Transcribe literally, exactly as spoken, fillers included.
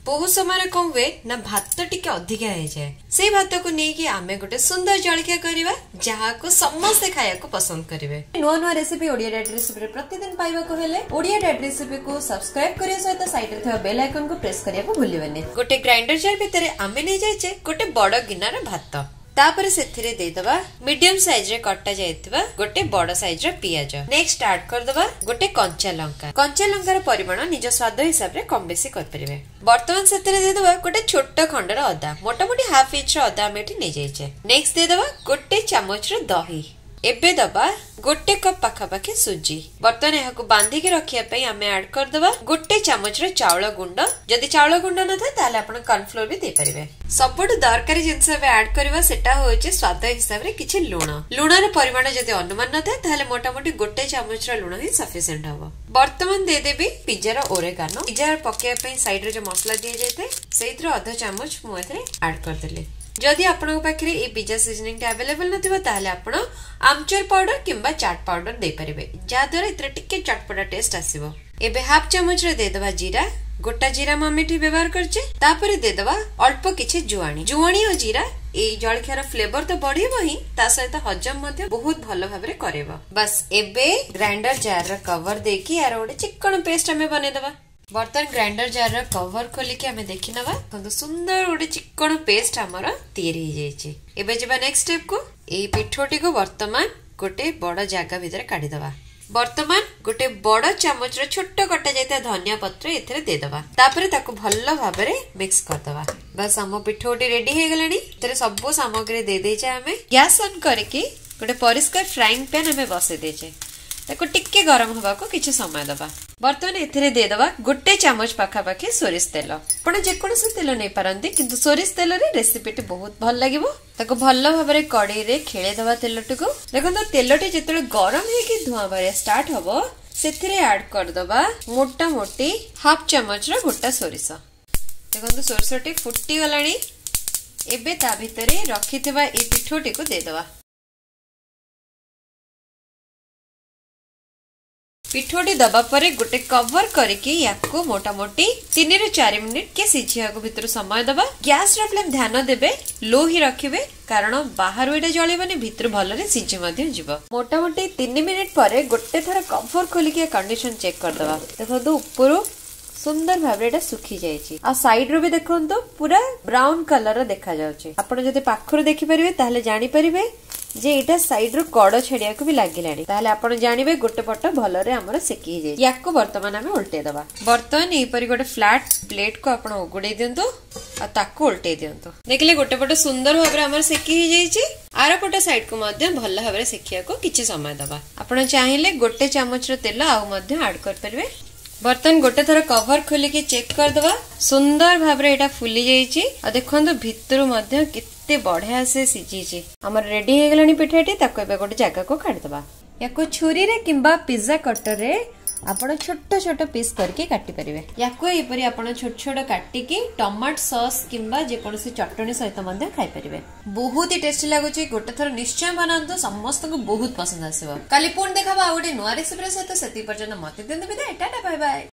बहुत समय कौन हुए ना भात टिके अधिका हो जाए से भात को नहीं आमे गोटे सुंदर जलखिया करवा जहाँ को समस्ते खाया को पसंद करेंगे। नुआ नुआ रेसिपी ओडिया डैड रेसिपी प्रतिदिन पाइबा को हेले ओडिया डैड रेसिपी को सब्सक्राइब करिया सहित साइड रे थवा बेल आइकन को प्रेस करिया को भूलिबेनी। गोटे ग्राइंडर जार भितर आमे नहीं जाइछे गोटे बड़ गिनार भात तापर सेथिरे देदबा मीडियम साइज रे कट्टा जायतिबा गोटे बड़ साइज रे पियाज। नेक्स्ट ऐड करदबा गोटे कंचा लंका। कंचा लंकार परिमाण निज स्वाद हिसाब रे कम बेसी कर परिबे। वर्तमान सेथिरे देदबा गोटे छोट खंडर अदा मोटामोटी हाफ इंच रे अदा हम एठी नै जायछे। नेक्स्ट देदबा गोटे चामच रे दही। एबे दबा गोटे कप पाखापाखि सुजी। बर्तमान यहाँ बांधी के रखिया पे आमे ऐड कर दबा गोटे चामच रे चावल गुंड। जदि चावल गुंड न था ताले आपण कॉर्नफ्लोर भी दे परिबे। सबटु दरकारी जिंस बे ऐड करबा सेटा होचे स्वाद हिसाब रे किछि लूण। लूण रे परिमाण जदि अनुमान न था ताले मोटामोटी गोटे चामच रे लूण ही सफिशिएंट हबो। वर्तमान दे देबी पिज्जा रो ओरेगानो। पिज्जा पकेया पे साइड रे जो मसला दिया जायते सेइथरो आधा चामच मु एथरे ऐड कर देले। जदि आपन पाखे ये पिज्जा सीजनिंग अवेलेबल नथिबा ताले आपण आमचूर पाउडर किंबा चाट पाउडर दे परिबे जा द्वारा इतरे टिके चटपटा टेस्ट आसीबो। एबे हाफ चामच रे दे दबा जीरा। गोटा जीरा मम्मीठी व्यवहार करछे। तापर दे दबा अल्प किछि जुआणी। जुआणी और जीरा ए जलखियार फ्लेवर तो बढ़िबो ही ता सहित हजम मध्ये बहुत भलो भाबरे करेबो। बस एबे ग्राइंडर जार रे कवर देकी यार ओडे चिकन पेस्ट हमें बने दबा। बर्तन ग्राइंडर जार रा कवर खोली के हमें देखि नबा तो सुंदर गोटे चिकन पेस्ट हमर तैयारी हो जाइए। एबे जेबा नेक्स्ट स्टेप को ए पिठोटी को वर्तमान गोटे बड़ जागा भीतर काढी दबा। वर्तमान गोटे बड़ चामच रे छोट कटा जायता धनिया पत्र एथरे दे दबा। तापरे ताको भल्लो भाबरे मिक्स कर दबा। बस हम पिठोटी रेडी हे गलानी। एथरे सब सामग्री दे देछे। हमें गैस ऑन करके गोटे परिष्कार फ्राइंग पैन हमें बसे देछे। ताको टिक्के गरम हवा को किछि समय दबा। बर्तमान एथिरे दे दबा गोटे चामच पाखापाखि सोरिष तेल। आपण जेकोसी तेल नहीं पारंती किंतु सोरिष तेल रे रेसिपीटी बहुत भल लागिवो। ताको भल्लो भाबरे कड़ाई रे खेळे दबा तेलटी को। देखंतो तेलटी जेतेले गरम हे कि धुआं बारे स्टार्ट हबो सेथिरे ऐड कर दबा मोटा मोटी हाफ चामच रे गोटा सोरिष। देखंतो सोरिषटी फुटी गलानी। एबे ता भितरे रखिथिबा ए पिठोटी को दे दबा। पिठोटी दबा परे गोटे कवर करके याको मोटा मोटी तीन रे चार मिनिट के सिझिया को भीतर समय दबा। गैस रो फ्लेम ध्यान देबे लो ही रखिबे कारण बाहर एटा जळिबनी भीतर भलो रे सिझि मध्ये जिवो। मोटा मोटी तीन मिनिट परे गोटे थरा कवर खोली के कंडीशन चेक कर दबा। देखो ऊपर सुंदर भाबरे एटा सुखी जायछि आ साइड रो भी देखंतो पूरा ब्राउन कलर देखा जाउछि। आपण जदि पाखरो देखि परिबे ताले जानि परिबे जे एटा साइड रो कड़ छेडिया को भी लागिलानी ताले आपण जानिबे गोटे पट भलो रे हमर सेकी जाय। याको वर्तमान हमें उल्टे दबा। वर्तमान ए परि गोटे फ्लैट प्लेट को आपण उगुडे दियंतो आ ताको उल्टे दियंतो। देखले गोटे पट सुंदर भाबरे हमर सेकी ही जायछि। आरो पट साइड को मध्य भलो भाबरे सेकिया को किछि समय दबा। आपण चाहिले गोटे चामच रो तेल आउ मध्य ऐड कर परबे। बर्तन गोटे थर कवर खोली के चेक कर दबा। सुंदर भाबरे एटा फुली जायछि आ देखंतो भितरु मध्य केते बढ़िया से सिझिछि। हमर रेडी हे गलानी पिठाटी ताको एबे गोटे जगह को काट दबा। याको छुरी रे किंबा पिज्जा कटर रे आपण छोट छोट पीस करके काटी परिबे। याको एपरि आपण छोट छोट काटी के टमाटो सॉस किंबा जे कोनसी चटणी सहित मध्ये खाइ परिबे। बहुत ही टेस्टी लागुछि। गोटे थर निश्चय बनांतो समस्त को बहुत पसंद आसीबो। काली पुण देखाबा आ गोटे नुवा रेसिपी सहित सेति पर्यंत मते दिन विदाय। Tata bye bye.